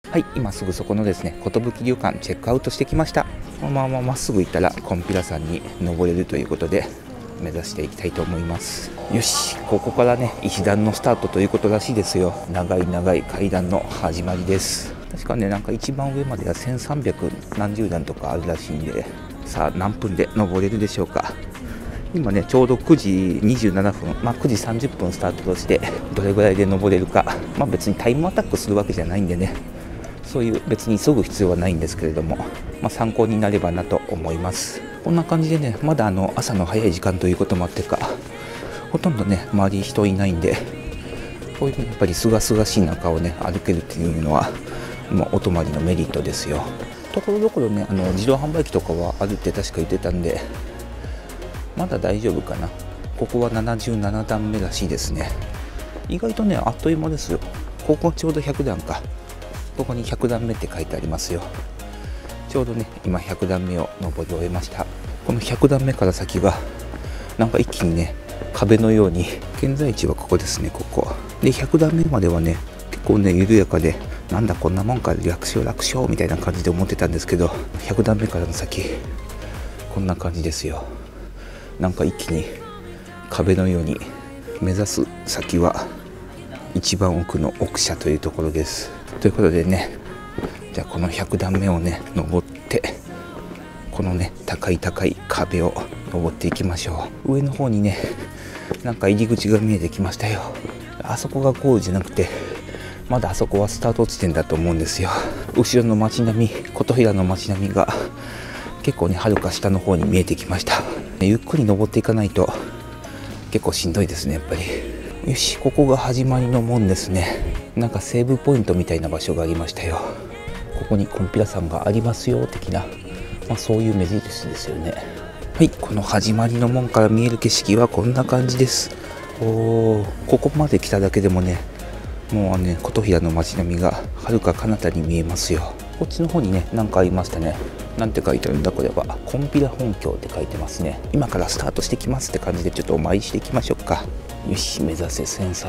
はい、今すぐそこのですね、寿旅館チェックアウトしてきました。このまままっすぐ行ったらコンピラ山に登れるということで目指していきたいと思います。よし、ここからね石段のスタートということらしいですよ。長い長い階段の始まりです。確かね、なんか一番上までは1300何十段とかあるらしいんで、さあ何分で登れるでしょうか。今ねちょうど9時27分、9時30分スタートとして、どれぐらいで登れるか、別にタイムアタックするわけじゃないんでね、そういう別に急ぐ必要はないんですけれども、参考になればなと思います。こんな感じでね、まだ朝の早い時間ということもあってか、ほとんどね周り人いないんで、こういうやっぱりすがすがしい中をね歩けるっていうのはお泊まりのメリットですよ。ところどころね自動販売機とかはあるって確か言ってたんで、まだ大丈夫かな。ここは77段目らしいですね。意外とねあっという間ですよ。ここちょうど100段か。ここに100段目って書いてありますよ。ちょうどね今100段目を登り終えました。この100段目から先がなんか一気にね壁のように、現在地はここですね。ここで100段目まではね結構ね緩やかで、なんだこんなもんか、楽勝楽勝みたいな感じで思ってたんですけど、100段目からの先こんな感じですよ。なんか一気に壁のように、目指す先は一番奥の奥社というところです。ということでね、じゃあこの100段目をね登って、このね高い高い壁を登っていきましょう。上の方にねなんか入り口が見えてきましたよ。あそこがゴールじゃなくて、まだあそこはスタート地点だと思うんですよ。後ろの街並み、琴平の街並みが結構ねはるか下の方に見えてきました。ゆっくり登っていかないと結構しんどいですね、やっぱり。よし、ここが始まりの門ですね。なんかセーブポイントみたいな場所がありましたよ。ここにコンピラ山がありますよ的な、そういう目印ですよね。はい、この始まりの門から見える景色はこんな感じです。ここまで来ただけでもね、もうね琴平の街並みがはるか彼方に見えますよ。こっちの方にね何かありましたね。なんて書いてあるんだこれは。コンピラ本郷って書いてますね。今からスタートしてきますって感じで、ちょっとお参りしていきましょうか。よし、目指せ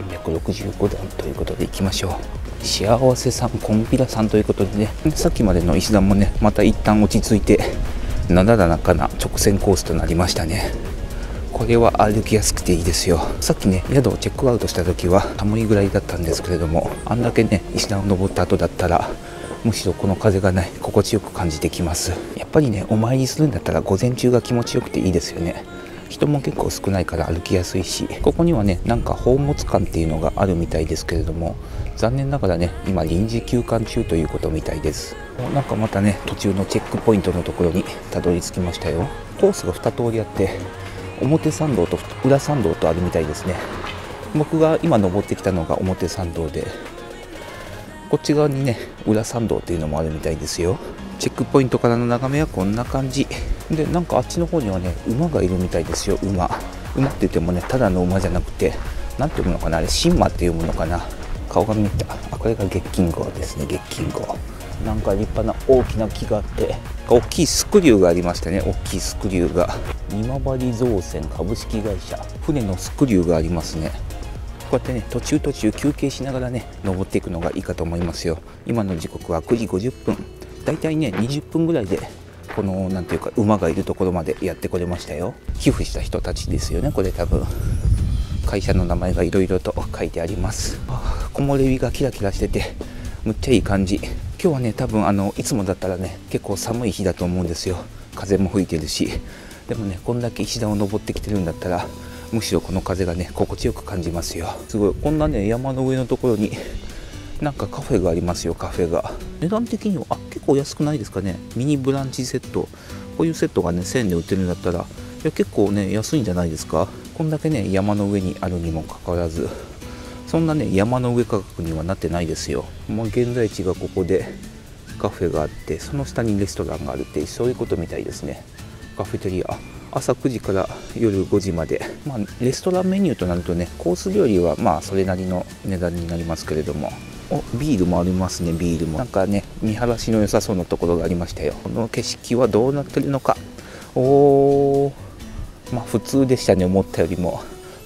1365段ということで行きましょう。幸せさんコンピラさんということでね、さっきまでの石段もねまた一旦落ち着いて、なだらかな直線コースとなりましたね。これは歩きやすくていいですよ。さっきね宿をチェックアウトした時は寒いぐらいだったんですけれども、あんだけね石段を登った後だったら、むしろこの風がね心地よく感じてきます。やっぱりねお参りするんだったら午前中が気持ちよくていいですよね。人も結構少ないから歩きやすいし、ここにはねなんか宝物館っていうのがあるみたいですけれども、残念ながらね今臨時休館中ということみたいです。なんかまたね途中のチェックポイントのところにたどり着きましたよ。コースが2通りあって、表参道と裏参道とあるみたいですね。僕が今登ってきたのが表参道で、こっち側にね裏参道っていうのもあるみたいですよ。チェックポイントからの眺めはこんな感じで、なんかあっちの方にはね馬がいるみたいですよ。馬って言ってもねただの馬じゃなくて、なんていうのかな、あれ神馬っていうものかな。顔が見えた。これが月金号ですね。月金号、なんか立派な大きな木があって、大きいスクリューがありましたね。大きいスクリューが、今治造船株式会社、船のスクリューがありますね。こうやってね途中休憩しながらね登っていくのがいいかと思いますよ。今の時刻は9時50分、だいたいね20分ぐらいでこのなんていうか馬がいるところまでやってこれましたよ。寄付した人たちですよね。これ多分会社の名前がいろいろと書いてあります。木漏れ日がキラキラしててむっちゃいい感じ。今日はね多分いつもだったらね結構寒い日だと思うんですよ。風も吹いてるし。でもねこんだけ石段を登ってきてるんだったら、むしろこの風がね心地よく感じますよ。すごい、こんなね山の上のところになんかカフェがありますよ。カフェが値段的には結構安くないですかね。ミニブランチセット、こういうセットがね1000円で売ってるんだったら、いや結構ね安いんじゃないですか。こんだけね山の上にあるにもかかわらず、そんなね山の上価格にはなってないですよ。現在地がここでカフェがあって、その下にレストランがあるって、そういうことみたいですね。カフェテリア、朝9時から夜5時まで、レストランメニューとなるとねコース料理はそれなりの値段になりますけれども、ビールもありますね。ビールもなんかね見晴らしの良さそうなところがありましたよ。この景色はどうなってるのか。普通でしたね。思ったよりも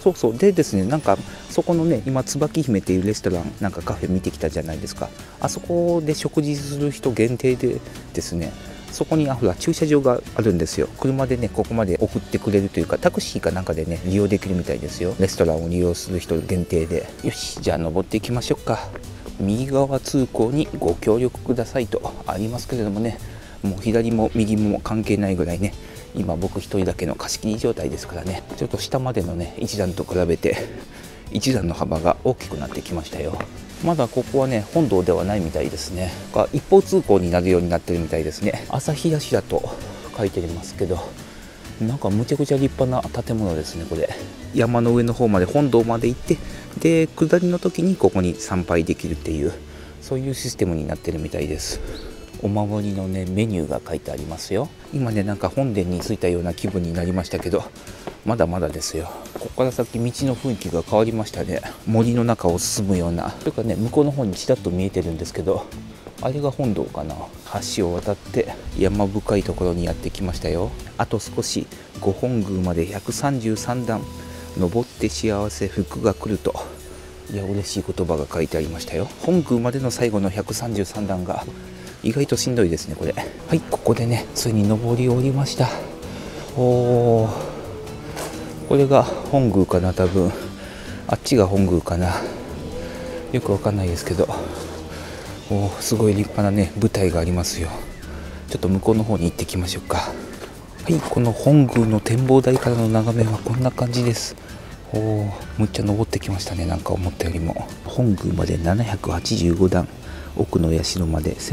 そうそう。でですね、なんかそこのね、今椿姫っていうレストラン、なんかカフェ見てきたじゃないですか。あそこで食事する人限定でですね、そこにほら駐車場があるんですよ。車でね、ここまで送ってくれるというか、タクシーかなんかでね、利用できるみたいですよ。レストランを利用する人限定で。よし、じゃあ登っていきましょうか。右側通行にご協力くださいとありますけれどもね、もう左も右も関係ないぐらいね、今僕一人だけの貸し切り状態ですからね、ちょっと下までのね一段と比べて一段の幅が大きくなってきましたよ。まだここはね本堂ではないみたいですね。一方通行になるようになってるみたいですね。朝日柱と書いてますけど、なんかむちゃくちゃ立派な建物ですね。これ山の上の方まで本堂まで行って、で下りの時にここに参拝できるっていう、そういうシステムになってるみたいです。お守りのねメニューが書いてありますよ。今ねなんか本殿に着いたような気分になりましたけど、まだまだですよ。ここから先道の雰囲気が変わりましたね。森の中を進むような、というかね向こうの方にちらっと見えてるんですけど、あれが本堂かな。橋を渡って山深いところにやってきましたよ。あと少し、御本宮まで133段登って幸せ福が来ると、いや嬉しい言葉が書いてありましたよ。本宮までの最後の133段が意外としんどいですねこれ。はい、ここでねついに登り降りました。おー、これが本宮かな。多分あっちが本宮かな、よくわかんないですけど、おー、すごい立派なね舞台がありますよ。ちょっと向こうの方に行ってきましょうか。はい、この本宮の展望台からの眺めはこんな感じです。おー、むっちゃ登ってきましたね。なんか思ったよりも。本宮まで785段、奥の社まで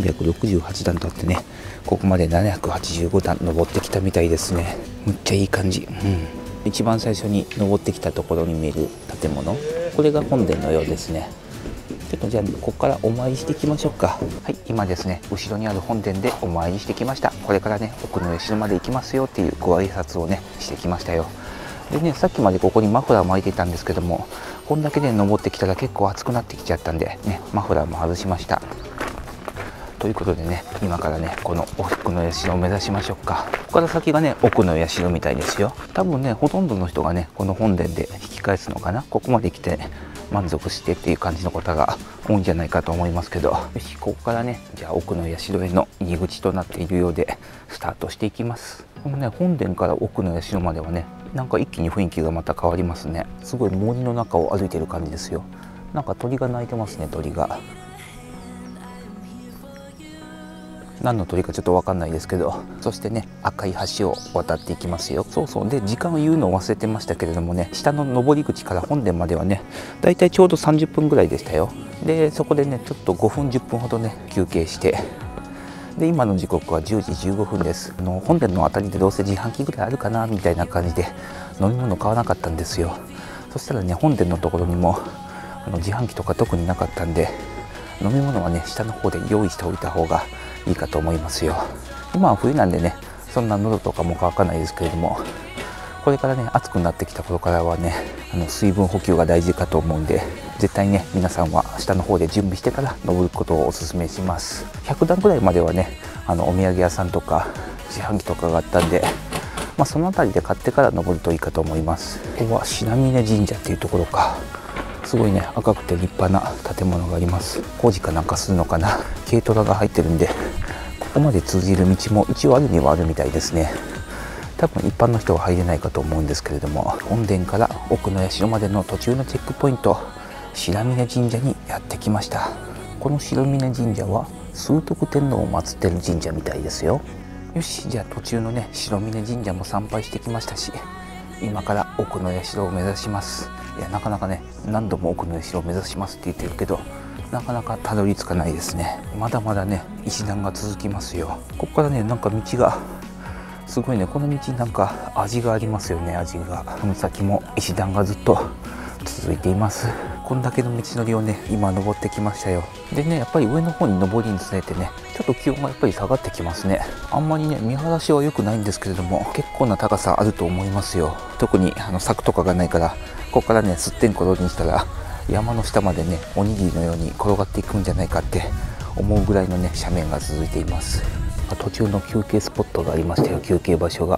1368段とあってね、ここまで785段登ってきたみたいですね。むっちゃいい感じ。一番最初に登ってきたところに見える建物、これが本殿のようですね。ちょっとじゃあここからお参りしていきましょうか。はい、今ですね後ろにある本殿でお参りしてきました。これからね奥の社まで行きますよっていうご挨拶をねしてきましたよ。でね、さっきまでここにマフラー巻いてたんですけども、こんだけで登ってきたら結構暑くなってきちゃったんでね、マフラーも外しました。ということでね、今からねこの奥の社を目指しましょうか。ここから先がね奥の社みたいですよ。多分ねほとんどの人がねこの本殿で引き返すのかな。ここまで来て、満足してっていう感じの方が多いんじゃないかと思いますけど、よし、ここからねじゃあ奥の社への入り口となっているようでスタートしていきます。このね本殿から奥の社まではね、なんか一気に雰囲気がまた変わりますね。すごい森の中を歩いてる感じですよ。なんか鳥が鳴いてますね。鳥が何の鳥かちょっと分かんないですけど、そしてね赤い橋を渡っていきますよ。そうそう、で時間を言うのを忘れてましたけれどもね、下の上り口から本殿まではねだいたいちょうど30分ぐらいでしたよ。でそこでねちょっと5分10分ほどね休憩して、で今の時刻は10時15分です。本殿の辺りでどうせ自販機ぐらいあるかなみたいな感じで飲み物買わなかったんですよ。そしたらね本殿のところにも自販機とか特になかったんで、飲み物はね下の方で用意しておいた方がいいかと思いますよ。今は冬なんでねそんな喉とかも乾かないですけれども、これからね暑くなってきた頃からはね水分補給が大事かと思うんで、絶対ね皆さんは下の方で準備してから登ることをおすすめします。100段ぐらいまではねお土産屋さんとか自販機とかがあったんで、その辺りで買ってから登るといいかと思います。ここは白峰神社っていうところか。すごいね赤くて立派な建物があります。工事かなんかするのかな。軽トラが入ってるんで、ここまで通じる道も一応あるにはあるみたいですね。多分一般の人は入れないかと思うんですけれども、本殿から奥の社までの途中のチェックポイント、白峰神社にやってきました。この白峰神社は崇徳天皇を祀ってる神社みたいですよ。よし、じゃあ途中のね白峰神社も参拝してきましたし、今から奥の社を目指します。いやなかなかね何度も奥の社を目指しますって言ってるけど、なかなかたどり着かないですね。まだまだね石段が続きますよ。ここからねなんか道がすごいね、この道なんか味がありますよね。味が、この先も石段がずっと続いています。こんだけの道のりをね今登ってきましたよ。でねやっぱり上の方に登りにつれてねちょっと気温がやっぱり下がってきますね。あんまりね見晴らしは良くないんですけれども、結構な高さあると思いますよ。特に柵とかがないから、ここからねすってんころにしたら山の下までねおにぎりのように転がっていくんじゃないかって思うぐらいのね斜面が続いています。途中の休憩スポットがありましたよ。休憩場所が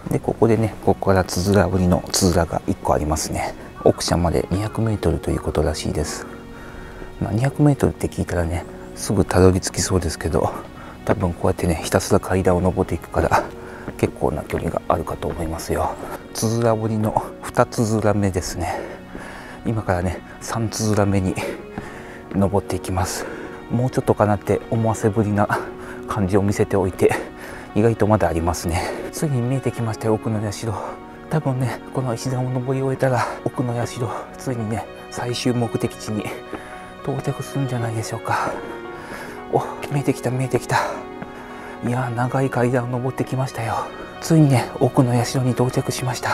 でここでね、ここからつづら折りのつづらが1個ありますね。奥社まで200メートルということらしいです。200メートルって聞いたらね、すぐたどり着きそうですけど、多分こうやってねひたすら階段を登っていくから結構な距離があるかと思いますよ。つづら折りの2つづら目ですね。今からね3つづら目に登っていきます。もうちょっとかなって思わせぶりな感じを見せておいて、意外とまだありますね。ついに見えてきましたよ、奥の社。多分ねこの石段を登り終えたら奥の社、ついにね最終目的地に到着するんじゃないでしょうか。お、見えてきた見えてきた。いやー、長い階段を登ってきましたよ。ついにね奥の社に到着しました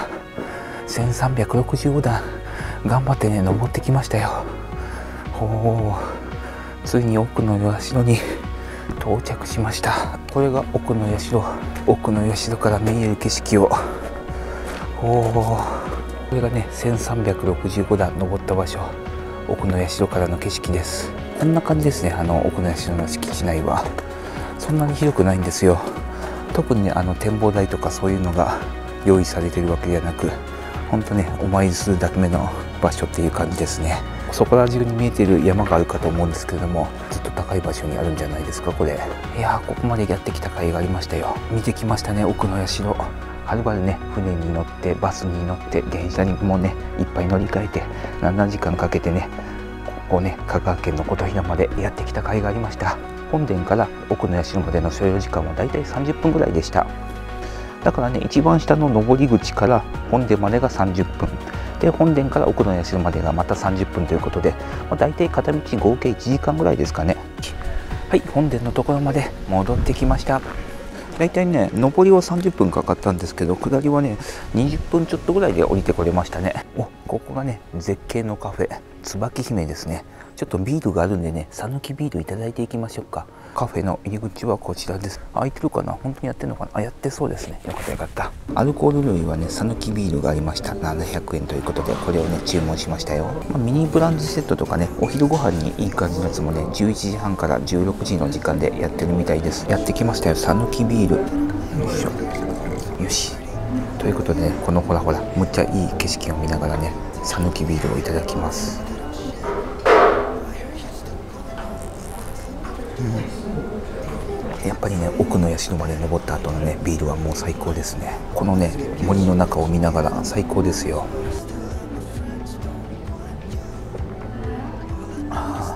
。1365段頑張ってね登ってきましたよ。ほう、ついに奥の社に到着しました。これが奥の社。奥の社から見える景色を、ほう、これがね1365段登った場所、奥の社からの景色です。こんな感じですね。奥の社の敷地内はそんなに広くないんですよ。特にね展望台とかそういうのが用意されているわけではなく、本当ねお参りするだけの場所っていう感じですね。そこら中に見えている山があるかと思うんですけれども、ずっと高い場所にあるんじゃないですかこれ。いやー、ここまでやってきた甲斐がありましたよ。見てきましたね奥の社。はるばるね船に乗ってバスに乗って電車にもねいっぱい乗り換えて7時間かけてねここね香川県の琴平までやってきた甲斐がありました。本殿から奥の社までの所要時間はだいたい30分ぐらいでした。だからね一番下の上り口から本殿までが30分で、本殿から奥の社までがまた30分ということで、だいたい片道合計1時間ぐらいですかね。はい、本殿のところまで戻ってきました。だいたいね上りは30分かかったんですけど、下りはね20分ちょっとぐらいで降りてこれましたね。ここがね絶景のカフェ椿姫ですね。ちょっとビールがあるんでね、讃岐ビールいただいていきましょうか。カフェの入り口はこちらです。開いてるかな、本当にやってるのかな。やってそうですね。よかったよかった。アルコール類はね讃岐ビールがありました。700円ということでこれをね注文しましたよ。ミニブランドセットとかね、お昼ご飯にいい感じのやつもね11時半から16時の時間でやってるみたいです。やってきましたよ、讃岐ビール。よいしょ、よし。ということでね、このほらむっちゃいい景色を見ながらね讃岐ビールをいただきます。やっぱりね奥の社まで登った後のねビールはもう最高ですね。このね森の中を見ながら最高ですよ。はい、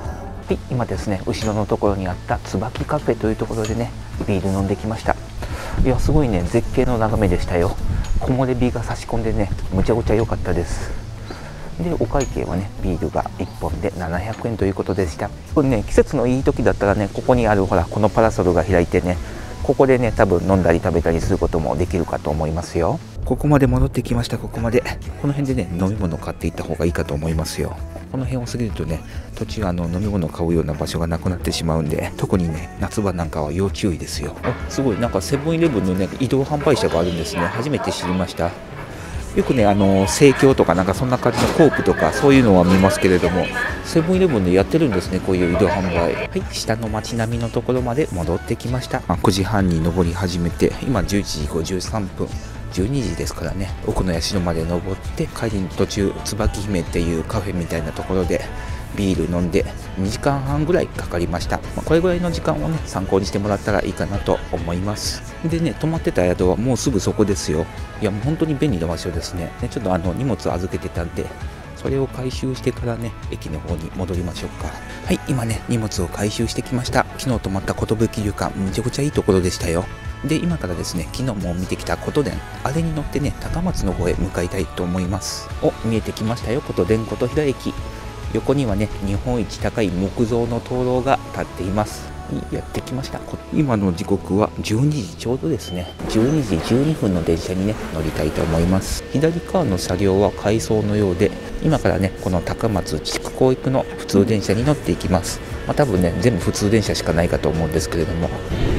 今ですね後ろのところにあった椿カフェというところでねビール飲んできました。いや、すごいね絶景の眺めでしたよ。木漏れ日が差し込んでねむちゃくちゃ良かったです。でお会計はねビールが1本で700円ということでした。これね季節のいい時だったらね、ここにあるほらこのパラソルが開いてね、ここでね多分飲んだり食べたりすることもできるかと思いますよ。ここまで戻ってきました。ここまでこの辺でね飲み物買っていった方がいいかと思いますよ。この辺を過ぎるとね途中飲み物を買うような場所がなくなってしまうんで、特にね夏場なんかは要注意ですよ。すごいなんかセブンイレブンのね移動販売車があるんですね。初めて知りました。よくね生協とかなんかそんな感じのコープとかそういうのは見ますけれども、セブンイレブンでやってるんですね、こういう移動販売。はい、下の街並みのところまで戻ってきました。9時半に登り始めて今11時53分、12時ですからね、奥の社まで登って帰りの途中椿姫っていうカフェみたいなところでビール飲んで2時間半ぐらいかかりました。これぐらいの時間をね参考にしてもらったらいいかなと思います。でね、泊まってた宿はもうすぐそこですよ。いやもう本当に便利な場所ですね。ちょっと荷物預けてたんでそれを回収してからね駅の方に戻りましょうか。はい、今ね荷物を回収してきました。昨日泊まった寿旅館めちゃくちゃいいところでしたよ。で今からですね昨日も見てきた琴殿、あれに乗ってね高松の方へ向かいたいと思います。見えてきましたよ、琴殿琴平駅。横にはね日本一高い木造の灯籠が立っています。やってきました。今の時刻は12時ちょうどですね。12時12分の電車にね乗りたいと思います。左側の車両は回送のようで、今からねこの高松筑後行くの普通電車に乗っていきます。多分ね全部普通電車しかないかと思うんですけれども、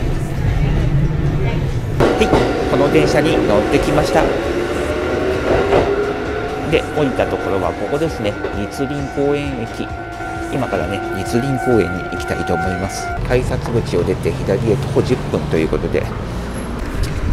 はい、この電車に乗ってきました。で降りたところはここですね、栗林公園駅。今からね栗林公園に行きたいと思います。改札口を出て左へ徒歩10分ということで、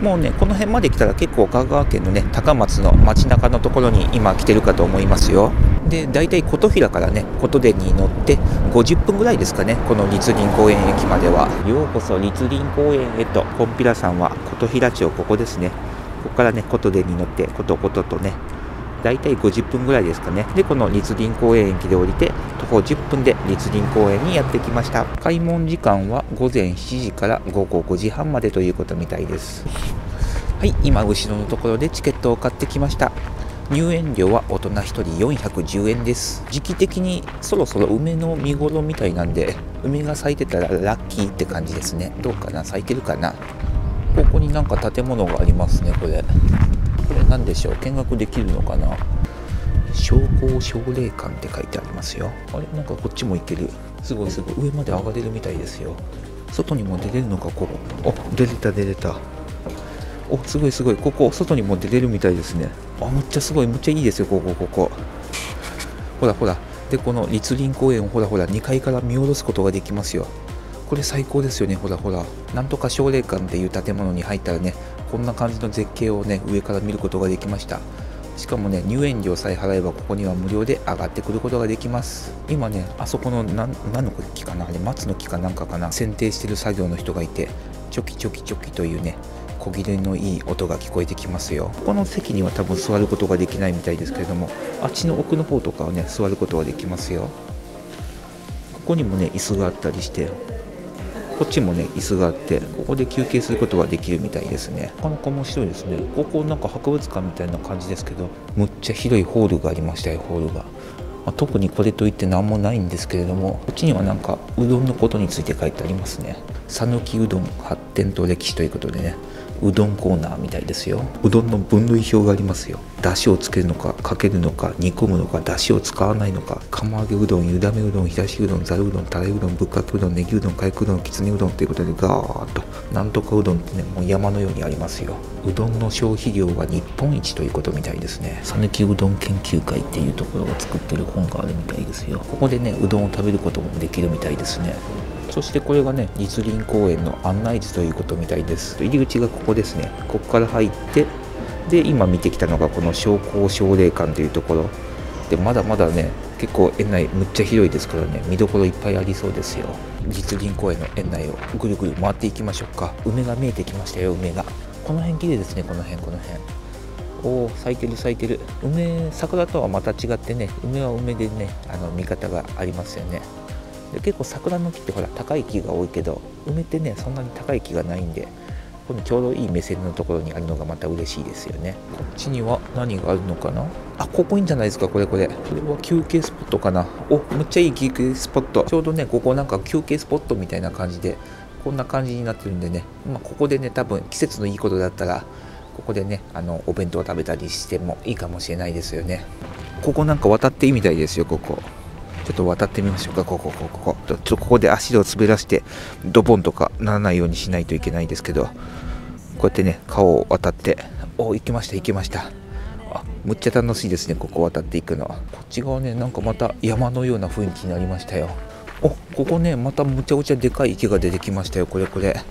もうね、この辺まで来たら結構香川県のね、高松の街中のところに今来てるかと思いますよ。で、大体琴平からね、琴電に乗って50分ぐらいですかね、この栗林公園駅までは。ようこそ栗林公園へと。こんぴらさんは琴平町、ここですね。ここからね、琴電に乗って、ことこととね、大体50分ぐらいですかね。で、この栗林公園駅で降りて、徒歩10分で栗林公園にやってきました。開門時間は午前7時から午後5時半までということみたいです。はい、今、後ろのところでチケットを買ってきました。入園料は大人1人410円です。時期的にそろそろ梅の見頃みたいなんで、梅が咲いてたらラッキーって感じですね。どうかな、咲いてるかな。ここになんか建物がありますね、これ何でしょう、見学できるのかな。商工奨励館って書いてありますよ。あれ、なんかこっちも行ける。すごいすごい、上まで上がれるみたいですよ。外にも出れるのか、ここ。お、出れた出れた。お、すごいすごい、ここ外にも出れるみたいですね。あ、めっちゃすごい、めっちゃいいですよ、ここ。ほらほら。で、この栗林公園をほらほら2階から見下ろすことができますよ。これ最高ですよね。ほらほら、なんとか奨励館っていう建物に入ったらね、こんな感じの絶景をね、上から見ることができました。しかもね、入園料さえ払えばここには無料で上がってくることができます。今ね、あそこの何の木かな、あれ松の木かなんかかな、剪定してる作業の人がいて、チョキチョキチョキというね、小切れのいい音が聞こえてきますよ。この席には多分座ることができないみたいですけれども、あっちの奥の方とかはね、座ることができますよ。ここにもね、椅子があったりして、こっちもね、椅子があって、ここで休憩することができるみたいですね。なかなか面白いですね。ここなんか博物館みたいな感じですけど、むっちゃ広いホールがありましたよ、ホールが。特にこれといって何もないんですけれども、こっちにはなんかうどんのことについて書いてありますね。讃岐うどん発展と歴史ということでね、うどんコーナーみたいですよ。うどんの分類表がありますよ。だしをつけるのか、かけるのか、煮込むのか、だしを使わないのか、釜揚げうどん、ゆだめうどん、冷やしうどん、ざるうどん、たれうどん、ぶっかけうどん、ネギうどん、かいくうどん、きつねうどんということでガーッと、なんとかうどんってね、もう山のようにありますよ。うどんの消費量が日本一ということみたいですね。讃岐うどん研究会っていうところが作ってる本があるみたいですよ。ここでね、うどんを食べることもできるみたいですね。そしてこれがね、栗林公園の案内図ということみたいです。入り口がここですね。ここから入って、で、今見てきたのがこの商工奨励館というところ。で、まだまだね、結構園内むっちゃ広いですからね、見どころいっぱいありそうですよ。栗林公園の園内をぐるぐる回っていきましょうか。梅が見えてきましたよ、梅が。この辺綺麗ですね、この辺。おー、咲いてる咲いてる。梅、桜とはまた違ってね、梅は梅でね、見方がありますよね。で、結構桜の木ってほら高い木が多いけど、梅ってねそんなに高い木がないんで、このちょうどいい目線のところにあるのがまた嬉しいですよね。こっちには何があるのかな。あ、ここいいんじゃないですか、これは休憩スポットかな。お、むっちゃいい休憩スポット。ちょうどね、ここなんか休憩スポットみたいな感じで、こんな感じになってるんでね、ここでね、多分季節のいいことだったらここでね、お弁当を食べたりしてもいいかもしれないですよね。ここなんか渡っていいみたいですよ。ここちょっと渡ってみましょうか。ここで足を滑らせてドボンとかならないようにしないといけないですけど、こうやってね、川を渡って、お、行きました。あ、むっちゃ楽しいですね、ここ渡っていくの。こっち側ね、なんかまた山のような雰囲気になりましたよ。お、ここね、またむちゃくちゃでかい池が出てきましたよ、これ。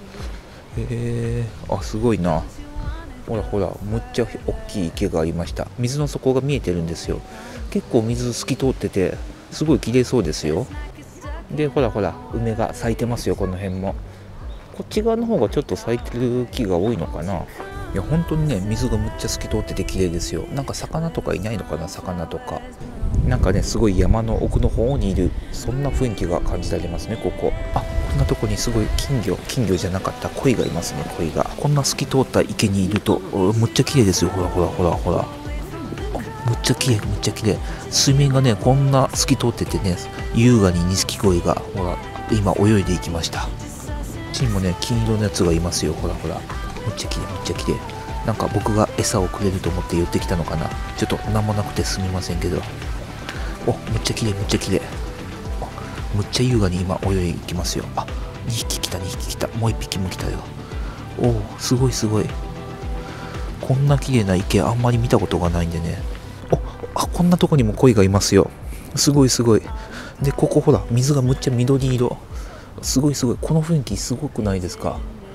あ、すごいな。ほら、むっちゃ大きい池がありました。水の底が見えてるんですよ。結構水透き通ってて、すごい綺麗そうですよ。で、ほら、梅が咲いてますよ、この辺も。こっち側の方がちょっと咲いてる木が多いのかな。いや、本当にね、水がむっちゃ透き通ってて綺麗ですよ。なんか魚とかいないのかな、魚とか。なんかね、すごい山の奥の方にいる、そんな雰囲気が感じられますね、ここ。あ、こんなとこにすごい金魚じゃなかった鯉がいますね、鯉が。こんな透き通った池にいると、むっちゃ綺麗ですよ、ほら。むっちゃ綺麗。水面がね、こんな透き通っててね、優雅に錦鯉が、ほら、今泳いでいきました。こっちにもね、金色のやつがいますよ、ほら。むっちゃ綺麗。なんか僕が餌をくれると思って寄ってきたのかな。ちょっと何もなくてすみませんけど。お、むっちゃ綺麗。むっちゃ優雅に今泳いでいきますよ。あ、2匹来た。もう1匹も来たよ。お、すごい。こんな綺麗な池あんまり見たことがないんでね。こんなとこにも鯉がいますよ。すごい。で、ここほら、水がむっちゃ緑色。すごい。この雰囲気すごくないですか。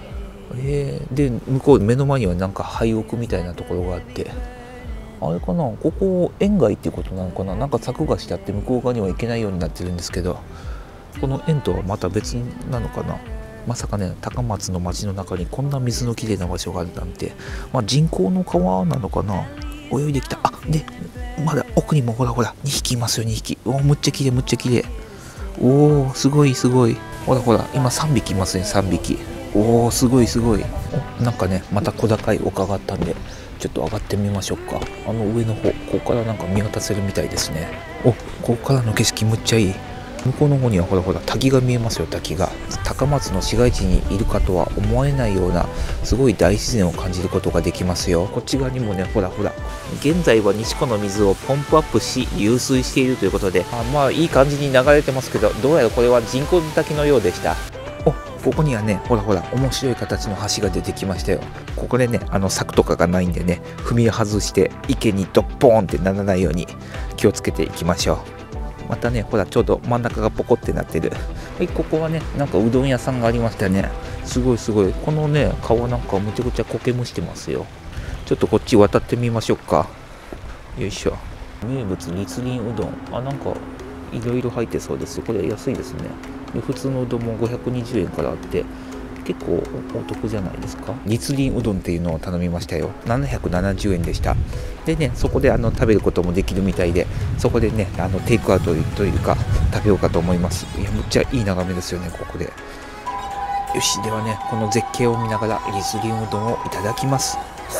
で向こう目の前にはなんか廃屋みたいなところがあって、あれかな、ここ園外っていうことなのかな。なんか柵がしてあって向こう側には行けないようになってるんですけど、この園とはまた別なのかな。まさかね、高松の町の中にこんな水のきれいな場所があるなんて、人工の川なのかな。泳いできた。でまだ奥にもほら2匹いますよ。2匹。むっちゃきれい、むっちゃきれい。すごいすごい。ほら今3匹いますね。3匹。すごいすごい。なんかね、また小高い丘があったんで、ちょっと上がってみましょうか。上の方、ここからなんか見渡せるみたいですね。ここからの景色むっちゃいい。向こうの方にはほら滝が見えますよ。滝が高松の市街地にいるかとは思えないようなすごい大自然を感じることができますよ。こっち側にもね、ほら現在は西湖の水をポンプアップし流水しているということで、いい感じに流れてますけど、どうやらこれは人工の滝のようでした。ここにはね、ほら面白い形の橋が出てきましたよ。ここでね、柵とかがないんでね、踏み外して池にドッポーンってならないように気をつけていきましょう。またね、ちょうど真ん中がポコってなってる。ここはね、なんかうどん屋さんがありましたね。すごいすごい。このね、川なんかむちゃくちゃ苔むしてますよ。ちょっとこっち渡ってみましょうか。よいしょ。名物立林うどん。なんかいろいろ入ってそうですよ。これ安いですね。で普通のうどんも520円からあって、結構お得じゃないですか。立林うどんっていうのを頼みましたよ。770円でした。でね、そこで食べることもできるみたいで、そこでね、テイクアウトというか食べようかと思います。いや、むっちゃいい眺めですよね、ここで。よし、ではね、この絶景を見ながら立林うどんをいただきます。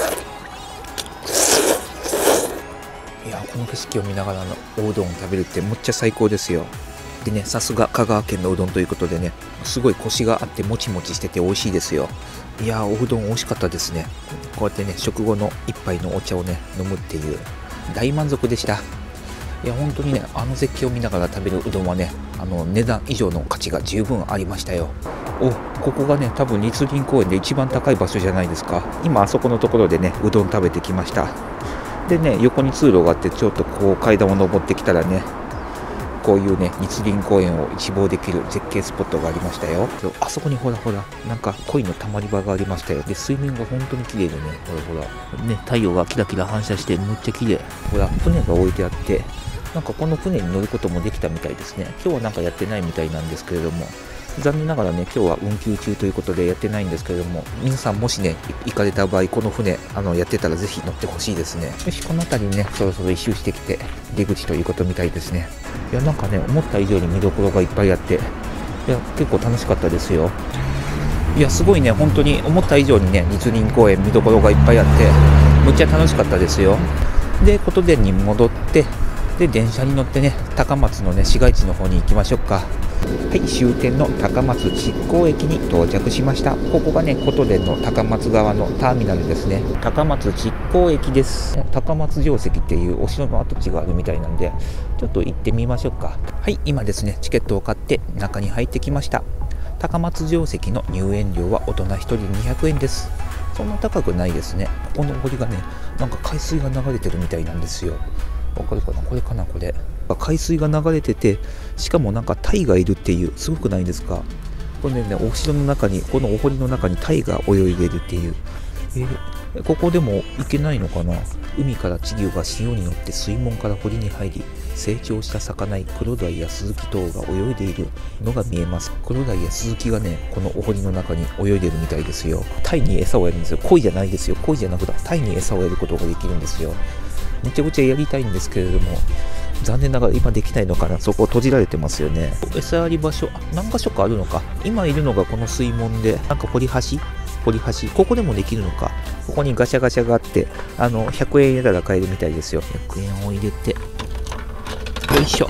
いや、この景色を見ながらのおうどんを食べるってむっちゃ最高ですよ。でね、さすが香川県のうどんということでね、すごいコシがあってもちもちしてて美味しいですよ。いやー、おうどん美味しかったですね。こうやってね、食後の一杯のお茶をね、飲むっていう大満足でした。いや、本当にね、絶景を見ながら食べるうどんはね、値段以上の価値が十分ありましたよ。ここがね、多分立林公園で一番高い場所じゃないですか。今あそこのところでね、うどん食べてきました。でね、横に通路があって、ちょっとこう階段を登ってきたらね、こういうね、立林公園を一望できる絶景スポットがありましたよ。あそこにほらなんか鯉のたまり場がありましたよ。で、水面が本当に綺麗でね、ね、太陽がキラキラ反射してむっちゃ綺麗。船が置いてあって、なんかこの船に乗ることもできたみたいですね。今日はなんかやってないみたいなんですけれども、残念ながらね、今日は運休中ということでやってないんですけれども、皆さんもしね、行かれた場合、この船、やってたらぜひ乗ってほしいですね。よし、この辺りにね、そろそろ一周してきて、出口ということみたいですね。いや、なんかね、思った以上に見どころがいっぱいあって、いや、結構楽しかったですよ。いや、すごいね、本当に思った以上にね、立林公園見どころがいっぱいあって、むっちゃ楽しかったですよ。で、琴電に戻って、で、電車に乗ってね、高松のね、市街地の方に行きましょうか。はい、終点の高松築港駅に到着しました。ここがね、琴電の高松側のターミナルですね。高松築港駅です。高松城跡っていうお城の跡地があるみたいなんで、ちょっと行ってみましょうか。はい、今ですね、チケットを買って中に入ってきました。高松城跡の入園料は大人1人200円です。そんな高くないですね。ここの堀がね、なんか海水が流れてるみたいなんですよ。わかるかな、これかな、これ。海水が流れてて、しかもなんかタイがいるっていう、すごくないですか。これね、お城の中に、このお堀の中にタイが泳いでるっていう。ここでも行けないのかな。海から稚魚が潮に乗って水門から堀に入り、成長した魚クロダイやスズキ等が泳いでいるのが見えます。クロダイやスズキがね、このお堀の中に泳いでるみたいですよ。タイに餌をやるんですよ。鯉じゃないですよ。鯉じゃなくてタイに餌をやることができるんですよ。めちゃくちゃやりたいんですけれども、残念ながら今できないのかな。そこ閉じられてますよね。餌やり場所、何箇所かあるのか。今いるのがこの水門で、なんか堀橋、ここでもできるのか。ここにガシャガシャがあって、100円入れたら買えるみたいですよ。100円を入れて、よいしょ。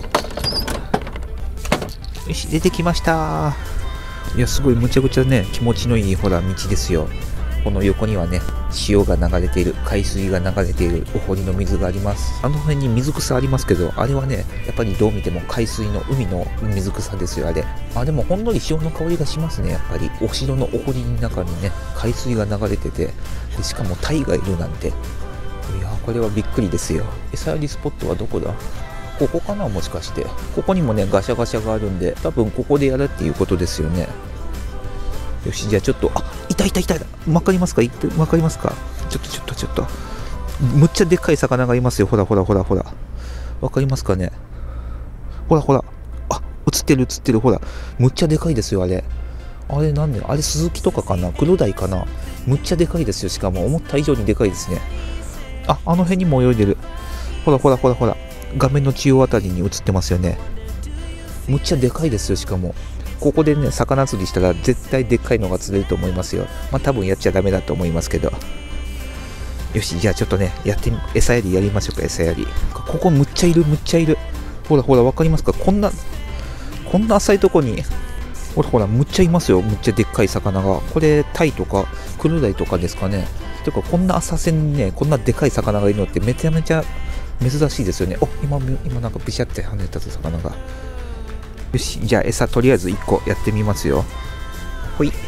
よし、出てきました。いや、すごいむちゃくちゃね、気持ちのいいほら道ですよ。この横にはね、潮が流れている、海水が流れているお堀の水があります。あの辺に水草ありますけど、あれはね、やっぱりどう見ても海水の海の水草ですよ、あれ。でもほんのり潮の香りがしますね、やっぱり。お城のお堀の中にね、海水が流れてて、でしかもタイがいるなんて。いやー、これはびっくりですよ。餌やりスポットはどこだ？ここかな、もしかして。ここにもね、ガシャガシャがあるんで、多分ここでやるっていうことですよね。 よし、じゃあちょっと、あ、いたいたいたいた。わかりますか？わかりますか？ちょっと。むっちゃでっかい魚がいますよ。ほら。わかりますかね？ほら。あ、映ってる。ほら。むっちゃでかいですよ、あれ。あれなんで、あれスズキとかかな？黒鯛かな？むっちゃでかいですよ。しかも思った以上にでかいですね。あの辺にも泳いでる。ほら。画面の中央あたりに映ってますよね。むっちゃでかいですよ。しかも。ここでね、魚釣りしたら絶対でっかいのが釣れると思いますよ。まあ多分やっちゃダメだと思いますけど。よし、じゃあちょっとね、餌やりやりましょうか、餌やり。ここむっちゃいる。ほら、わかりますか？こんな浅いとこに、ほら、むっちゃいますよ。むっちゃでっかい魚が。これ、タイとか、黒鯛とかですかね。てか、こんな浅瀬にね、こんなでかい魚がいるのってめちゃめちゃ珍しいですよね。今なんかビシャって跳ねたぞ、魚が。よし、じゃあ餌とりあえず1個やってみますよ。ほい。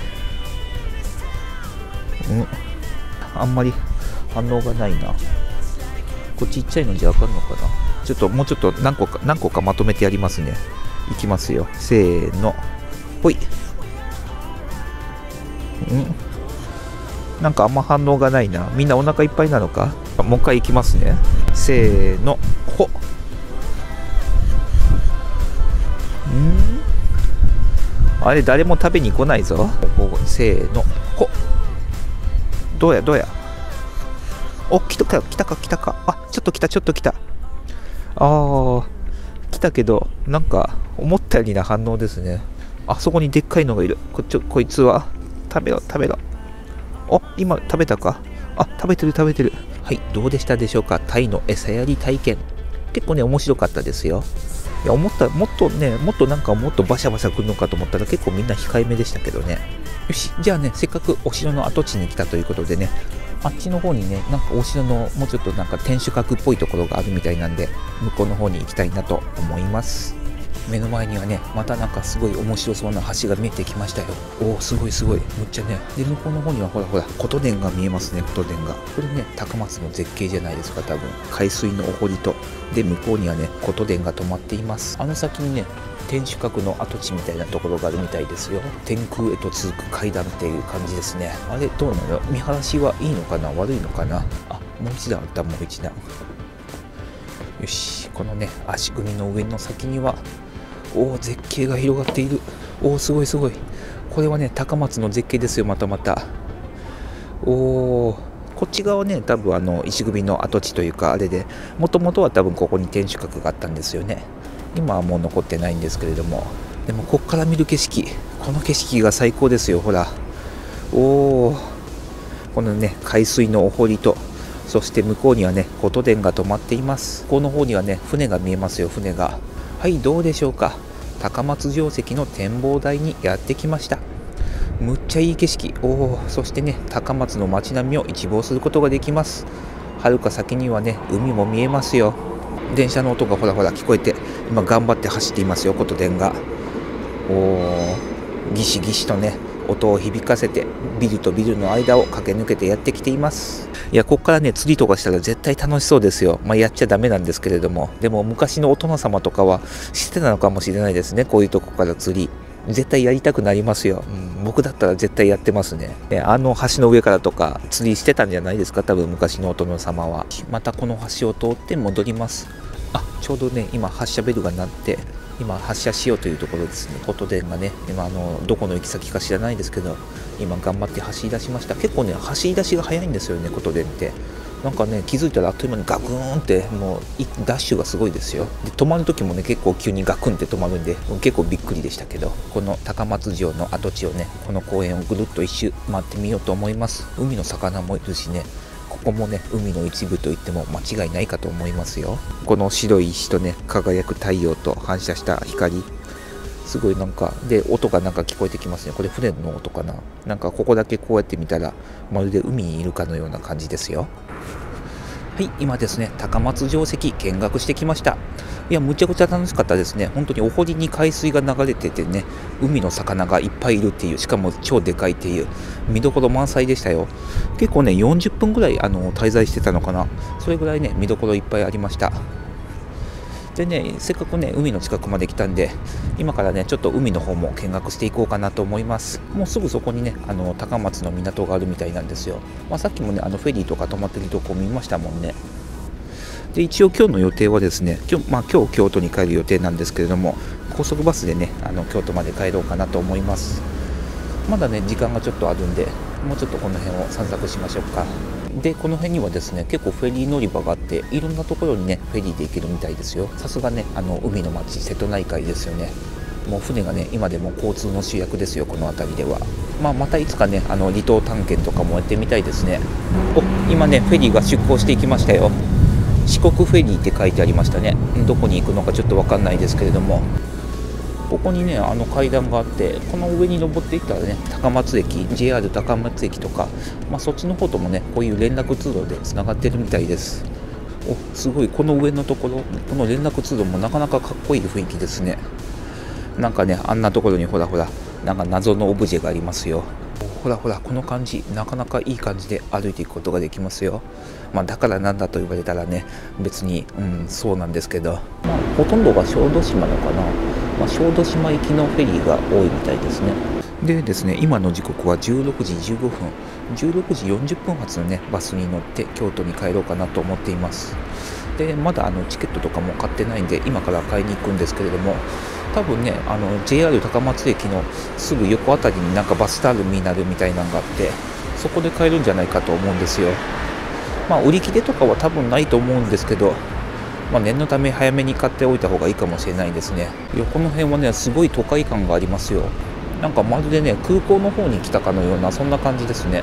あんまり反応がないな。こっちちっちゃいのじゃあかんのかな。もうちょっと何個かまとめてやりますね。いきますよ。せーの。ほい。なんかあんま反応がないな。みんなお腹いっぱいなのか？もう一回いきますね。せーの。ほ。あれ誰も食べに来ないぞ。せーの。ほ。どうや。お、来たか。あ、ちょっと来た。来たけど、なんか思ったよりな反応ですね。あそこにでっかいのがいる。こいつは食べろ。お、今食べたか？あ、食べてる。はい、どうでしたでしょうか？タイの餌やり体験。結構ね、面白かったですよ。いや、もっとバシャバシャ来るのかと思ったら結構みんな控えめでしたけどね。よし、じゃあね、せっかくお城の跡地に来たということでね、あっちの方にね、なんかお城のもうちょっとなんか天守閣っぽいところがあるみたいなんで、向こうの方に行きたいなと思います。目の前にはね、またなんかすごい面白そうな橋が見えてきましたよ。おお、すごい。むっちゃね。で、向こうの方にはほら、琴殿が見えますね、琴殿が。これね、高松の絶景じゃないですか、多分。海水のお堀と、で、向こうにはね、琴殿が止まっています。あの先にね、天守閣の跡地みたいなところがあるみたいですよ。天空へと続く階段っていう感じですね。あれ、どうなの？見晴らしはいいのかな？悪いのかな？あ、もう一段あった、もう一段。よし、このね、足組の上の先には、おお、絶景が広がっている。おお、すごい。これはね、高松の絶景ですよ、また。おお、こっち側ね、多分石組の跡地というか、あれで、もともとは多分ここに天守閣があったんですよね。今はもう残ってないんですけれども、でもこっから見る景色、この景色が最高ですよ。ほら、おお、このね、海水のお堀と、そして向こうにはね、琴殿が止まっています。ここの方にはね、船が見えますよ、船が。はい、どうでしょうか。高松城跡の展望台にやってきました。むっちゃいい景色。そしてね、高松の街並みを一望することができます。はるか先にはね、海も見えますよ。電車の音がほら聞こえて、今頑張って走っていますよ、琴殿が。ギシギシとね、音を響かせて、ビルとビルの間を駆け抜けてやってきています。いや、こっからね、釣りとかしたら絶対楽しそうですよ。やっちゃダメなんですけれども、でも昔のお殿様とかはしてたのかもしれないですね。こういうとこから釣り絶対やりたくなりますよ。僕だったら絶対やってますね。あの橋の上からとか釣りしてたんじゃないですか、多分昔のお殿様は。またこの橋を通って戻ります。ちょうどね、今発車ベルが鳴って今発車しようというところですね。琴殿がね、今どこの行き先か知らないですけど、今頑張って走り出しました。結構ね、走り出しが早いんですよね、琴殿って。なんかね、気づいたらあっという間にガクーンって、もうダッシュがすごいですよ。で、止まる時もね、結構急にガクンって止まるんで、結構びっくりでしたけど、この高松城の跡地をね、この公園をぐるっと一周回ってみようと思います。海の魚もいるしね、ここもね、海の一部と言っても間違いないかと思いますよ。この白い石とね、輝く太陽と反射した光、すごいなんか、で、音がなんか聞こえてきますね。これ船の音かな。なんかここだけこうやって見たら、まるで海にいるかのような感じですよ。はい、今ですね、高松城跡見学してきました。いや、むちゃくちゃ楽しかったですね。本当にお堀に海水が流れててね、海の魚がいっぱいいるっていう、しかも超でかいっていう、見どころ満載でしたよ。結構ね、40分ぐらい滞在してたのかな。それぐらいね、見どころいっぱいありました。 でね、せっかくね海の近くまで来たんで、今からねちょっと海の方も見学していこうかなと思います。もうすぐそこにね高松の港があるみたいなんですよ。さっきもねフェリーとか止まってるとこ見ましたもんね。で一応今日の予定はですね、今日京都に帰る予定なんですけれども、高速バスでね京都まで帰ろうかなと思います。まだね時間がちょっとあるんで、もうちょっとこの辺を散策しましょうか。でこの辺にはですね結構フェリー乗り場があって、いろんなところにねフェリーで行けるみたいですよ。さすがね海の町瀬戸内海ですよね。もう船がね今でも交通の主役ですよ、この辺りでは。またいつかね離島探検とかもやってみたいですね。今ねフェリーが出港していきましたよ。四国フェリーって書いてありましたね。どこに行くのかちょっと分かんないですけれども、ここにね階段があって、この上に登っていったらね高松駅、 JR 高松駅とか、そっちの方ともねこういう連絡通路でつながってるみたいです。すごい、この上のところ、この連絡通路もなかなかかっこいい雰囲気ですね。なんかねあんなところにほらなんか謎のオブジェがありますよ。ほらこの感じ、なかなかいい感じで歩いていくことができますよ。だからなんだと言われたらね別に、そうなんですけど、ほとんどが小豆島のかな。小豆島行きのフェリーが多いみたいですね。でですね、今の時刻は16時15分、16時40分発のねバスに乗って京都に帰ろうかなと思っています。でまだチケットとかも買ってないんで、今から買いに行くんですけれども、多分ねJR 高松駅のすぐ横あたりになんかバスターミナルみたいなのがあって、そこで買えるんじゃないかと思うんですよ。売り切れとかは多分ないと思うんですけど、念のため早めに買っておいた方がいいかもしれないですね。横の辺はねすごい都会感がありますよ。なんかまるでね空港の方に来たかのような、そんな感じですね。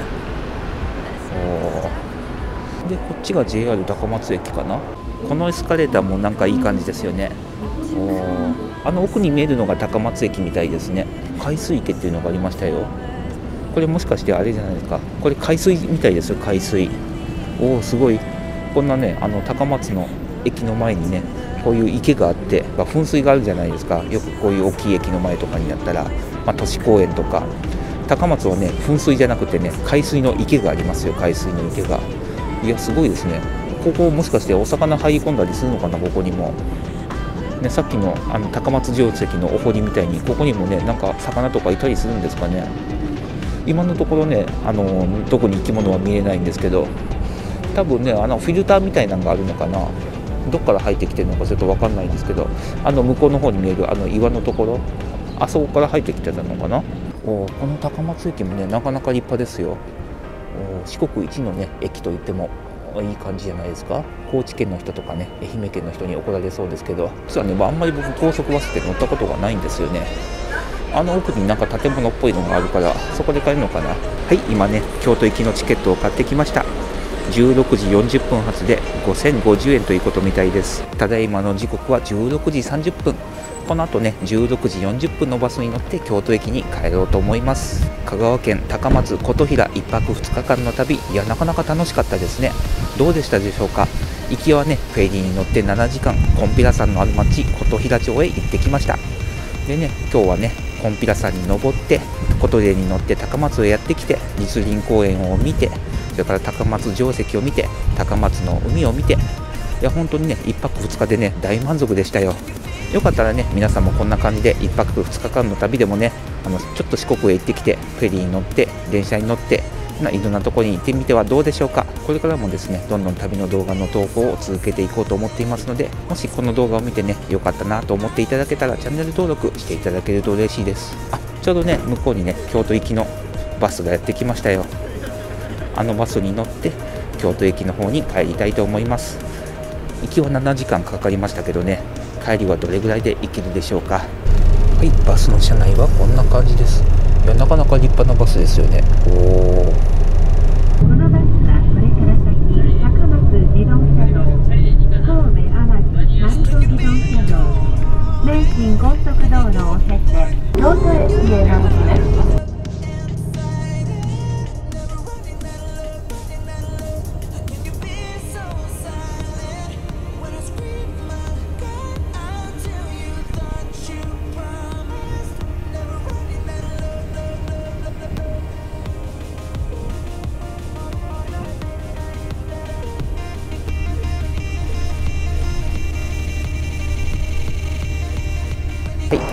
でこっちが JR 高松駅かな。このエスカレーターもなんかいい感じですよね。奥に見えるのが高松駅みたいですね。海水池っていうのがありましたよ。これもしかしてあれじゃないですか、これ海水みたいですよ、海水。すごい、こんなね高松の駅の前にねこういう池があって、噴水があるじゃないですか。よくこういう大きい駅の前とかになったら、都市公園とか。高松はね噴水じゃなくてね海水の池がありますよ、海水の池が。いやすごいですね。ここもしかしてお魚入り込んだりするのかな、ここにも。ね、さっきの高松城跡のお堀みたいに、ここにもねなんか魚とかいたりするんですかね。今のところね特に生き物は見えないんですけど、多分ねフィルターみたいなのがあるのかな。どっから入ってきてるのかちょっと分かんないんですけど、向こうの方に見える岩のところ、あそこから入ってきてたのかな。この高松駅もねなかなか立派ですよ。四国一のね駅といってもいい感じじゃないですか。高知県の人とかね愛媛県の人に怒られそうですけど、実はねあんまり僕高速バスって乗ったことがないんですよね。奥になんか建物っぽいのがあるから、そこで買えるのかな。はい、今ね京都行きのチケットを買ってきました。16時40分発で5050円ということみたいです。ただいまの時刻は16時30分。この後ね16時40分のバスに乗って京都駅に帰ろうと思います。香川県高松琴平1泊2日間の旅、いやなかなか楽しかったですね。どうでしたでしょうか。行きはねフェリーに乗って7時間、こんぴら山のある町琴平町へ行ってきました。でね今日はねこんぴら山に登って琴平に乗って高松へやってきて、栗林公園を見て、それから高松城跡を見て、高松の海を見て、いや本当にね1泊2日でね大満足でしたよ。よかったらね皆さんもこんな感じで1泊2日間の旅でもねちょっと四国へ行ってきて、フェリーに乗って電車に乗っていろんなところに行ってみてはどうでしょうか。これからもですねどんどん旅の動画の投稿を続けていこうと思っていますので、もしこの動画を見てね良かったなと思っていただけたらチャンネル登録していただけると嬉しいです。ちょうどね向こうにね京都行きのバスがやってきましたよ。バスに乗って京都駅の方に帰りたいと思います。行きは7時間かかりましたけどね、帰りはどれぐらいで行けるでしょうか。はい、バスの車内はこんな感じです。いやなかなか立派なバスですよね。このバスはこれから先高松自動車道、神戸淡路南東自動車道、名神高速道路を経て京都駅へ向きます。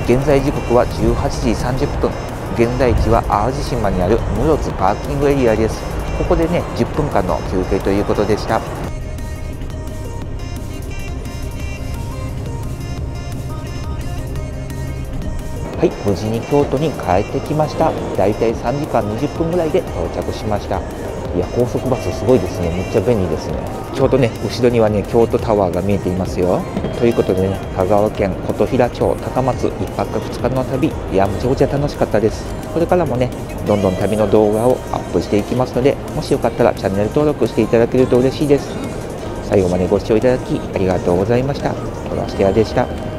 現在時刻は18時30分。現在地は淡路島にある室津パーキングエリアです。ここでね、10分間の休憩ということでした。はい、無事に京都に帰ってきました。だいたい3時間20分ぐらいで到着しました。いや、高速バスすごいですね。めっちゃ便利ですね。ちょうどね、後ろにはね、京都タワーが見えていますよ。ということでね、香川県琴平町高松1泊2日の旅、いや、むちゃくちゃ楽しかったです。これからもね、どんどん旅の動画をアップしていきますので、もしよかったらチャンネル登録していただけると嬉しいです。最後までご視聴いただきありがとうございました。トラステアでした。